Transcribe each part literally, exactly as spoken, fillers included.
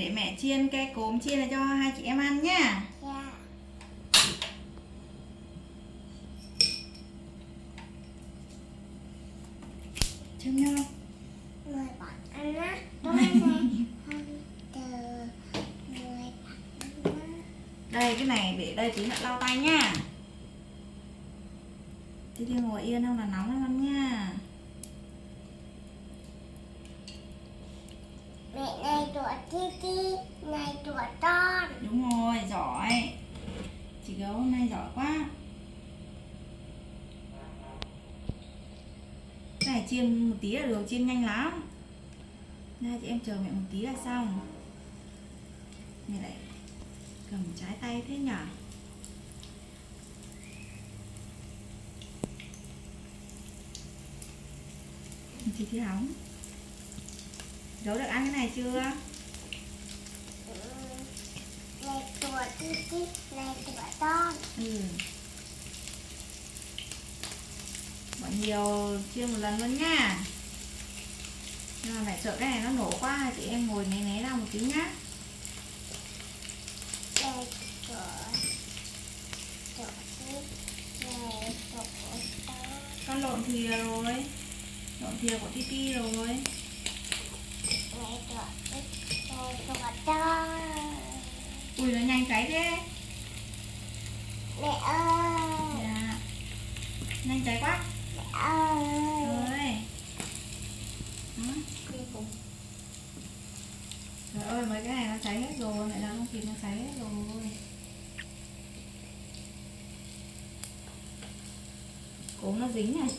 để mẹ chiên cái cốm chiên này cho hai chị em ăn nhá. Dạ. Châm nhau. Mời bạn ăn á. Tôi này. Từ mời bạn ăn á. Đây cái này để đây tí nữa lau tay nha. Tí đi ngồi yên không là nóng lắm con nha. Mẹ này tuổi Titi, này tuổi con. Đúng rồi, giỏi. Chị gấu hôm nay giỏi quá. Cái này chiên một tí là được, chiên nhanh lắm. Đây chị em chờ mẹ một tí là xong. Mẹ lại cầm trái tay thế nhở. Chị Thi Hóng, gấu được ăn cái này chưa? Này tuổi Titi, này tuổi con. Ừ. Bỏ nhiều chiên một lần luôn nha. Nhưng mà mẹ sợ cái này nó nổ quá, chị em ngồi né né ra một tí nhá. Này tuổi tuổi này tuổi con. Con lộn thìa rồi. Lộn thìa của Titi rồi. Này tuổi này tuổi con. Ui nó nhanh cháy thế. Mẹ ơi. Dạ. Nhanh cháy quá. Mẹ ơi. Rồi. Đó. Trời ơi mấy cái này nó cháy hết rồi, lại là không kịp nó cháy hết rồi. Cốm nó dính này.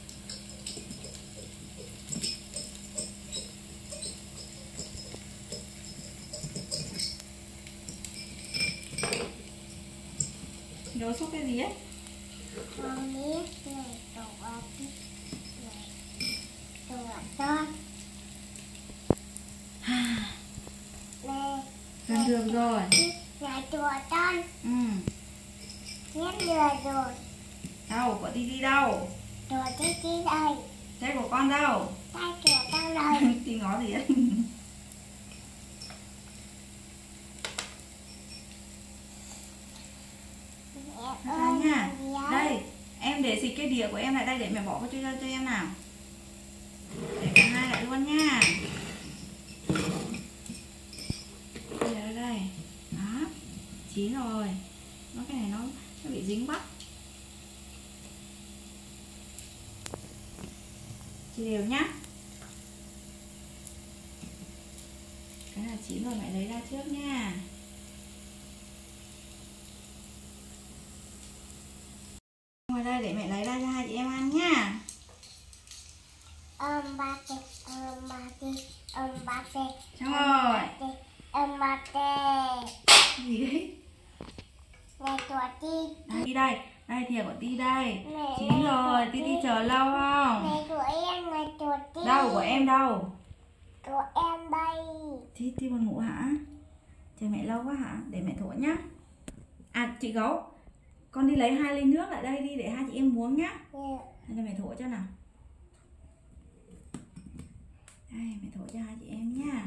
Nhớ xúc cái gì ấy? Con biết này tuổi này tuổi con. Này Gần được rồi. này tuổi con. Ừ. Nhét lừa rồi. Đâu, của Titi đâu? Tuổi Titi đây. Tay của con đâu? Tay của con đây. Tí ngó gì ấy. Mẹ Đây ơi. nha. Đây, em để xịt cái đĩa của em lại đây để mẹ bỏ vào cho, cho em nào. Để cả hai lại luôn nha. Đây, đây, đây. Đó, chín rồi. Nó cái này nó, nó bị dính bắp. Chia đều nhá. Cái là chín rồi, mẹ lấy ra trước nha. Ngồi đây để mẹ lấy ra cho hai chị em ăn nhá. Âm ba tê, âm ba tê, âm ba tê. Xong rồi. Âm ba tê. Gì đấy? Này tuổi Titi. Đây đây, đây thìa của Ti đây. Mẹ Chín này rồi, của Ti Ti Ti. chờ lâu không? Này của em, này tuổi Titi. Đâu của em đâu? Của em đây. Ti Ti buồn ngủ hả? Chờ mẹ lâu quá hả? Để mẹ thổi nhá. À chị gấu, con đi lấy hai ly nước lại đây đi để hai chị em uống nhá. Yeah. Đây mẹ thổi cho nào. Đây mẹ thổi cho hai chị em nhá.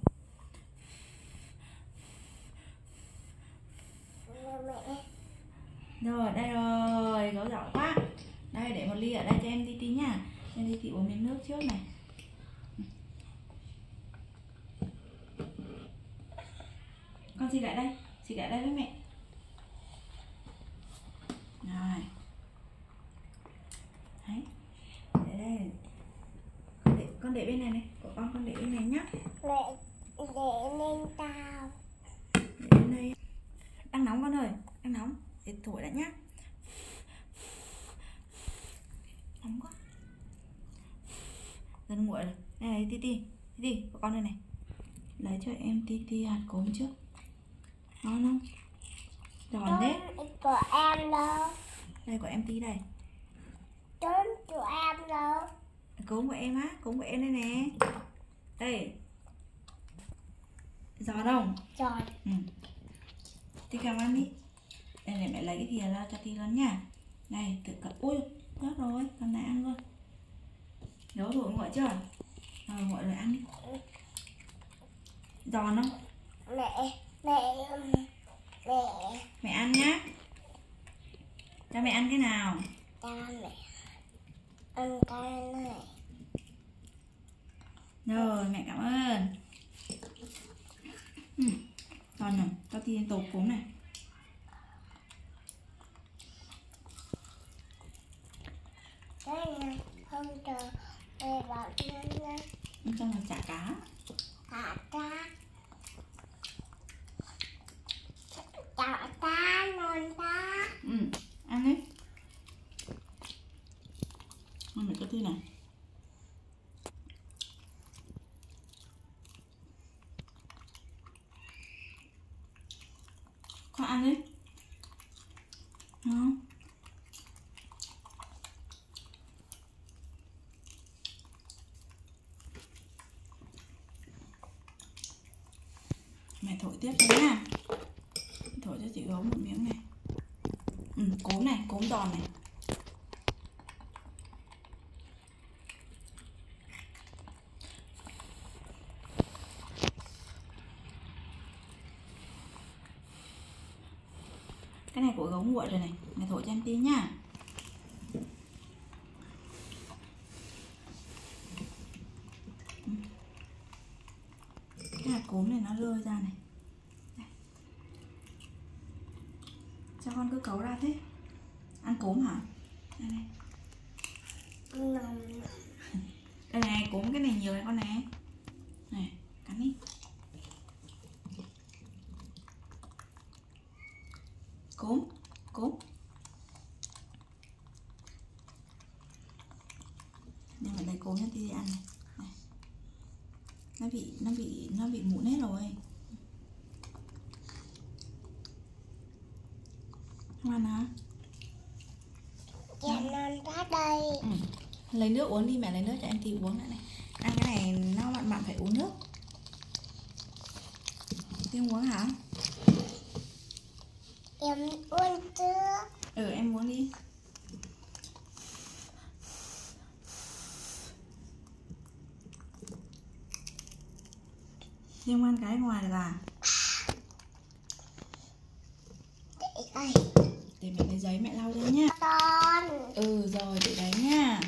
Mẹ. Rồi đây rồi, gấu giỏi quá. Đây để một ly ở đây cho em Titi nhá. Em Titi uống miếng nước trước này. Con xịt lại đây, xịt lại đây với mẹ. Rồi. Đấy. Để đây. Con để, con để bên này này, của con con để bên này nhá. Mẹ để lên tao. Để bên đây. Đang nóng con ơi, đang nóng. Để thổi đã nhá. Nóng quá. Gần nguội rồi. Đây này Titi, Titi, của con đây này. Lấy cho em Titi hạt cốm trước. Ngon không? Giòn đấy. Của em đâu? Đây của em Ti đây. Trốn của em đâu? Cốm của em á, cốm của em đây nè. Đây. Giòn không? Giòn. Ừ. Ti cầm ăn đi. Đây để mẹ lấy cái thìa ra cho Ti luôn nha. Đây, tự cặp. Ui, rớt rồi, con này ăn luôn. Gấu rồi nguội chưa? Rồi nguội rồi ăn đi. Giòn không? mẹ mẹ mẹ Mẹ ăn nhá. Cho mẹ ăn cái nào? cho mẹ ăn cái này. Rồi mẹ cảm ơn. Ừ. Còn nhỉ, cho Thi tổ cốm này. Cái này không chờ mẹ bảo nha nha. Bên trong là chả cá. Chả cá. Chả cá non cá. Ừ, ăn đi. Ăn mẹ cho Thi này. Con ăn đi. Đó. Mẹ thổi tiếp cho nha. Thổi cho chị gấu một miếng này. Ừ, cốm này, cốm giòn này. Cái này của gấu nguội rồi này. Mẹ thổi cho em tí nha. Cái hạt cốm này nó rơi ra này. Đây. Sao con cứ cấu ra thế? Ăn cốm hả? Đây này. Nồng. Đây này, cốm cái này nhiều này con này. Này, cắn đi. Cốm, cốm. Nhưng mà lấy cốm cho Thi ăn này. Này. Nó bị nó bị nó bị mụn hết rồi. Không ăn hả? Dạ non cá đây. Ừ. Lấy nước uống đi, mẹ lấy nước cho em Thi uống lại này. Ăn cái này nó mặn mặn phải uống nước. Thi uống hả? Em uống trước. Ừ, em uống đi. Thi không ăn cái ngoài được à? Để đây. Để mẹ lấy giấy mẹ lau cho nhá. Con. Ừ rồi, để đấy nha.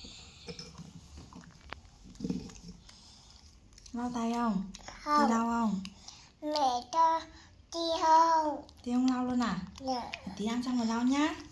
Lau tay không? Không. Thi lau không? Mẹ cho Thi không. Thi không lau luôn à? Dạ. Tí ăn xong rồi lau nhá.